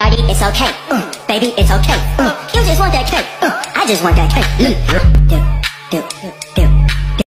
Shawty, it's okay. Baby, it's okay. You just want that cake. I just want that cake. Do.